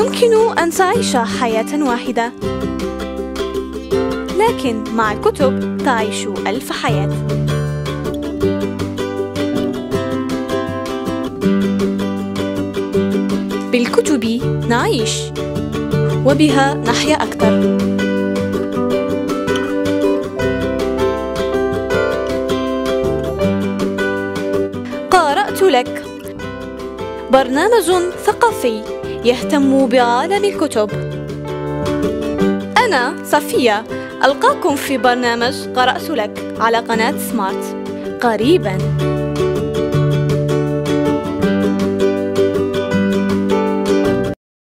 يمكن أن تعيش حياة واحدة، لكن مع الكتب تعيش 1000 حياة. بالكتب نعيش، وبها نحيا أكثر. قرأت لك برنامج ثقافي يهتم بعالم الكتب. أنا صفية، ألقاكم في برنامج قرأت لك على قناة سمارت قريباً.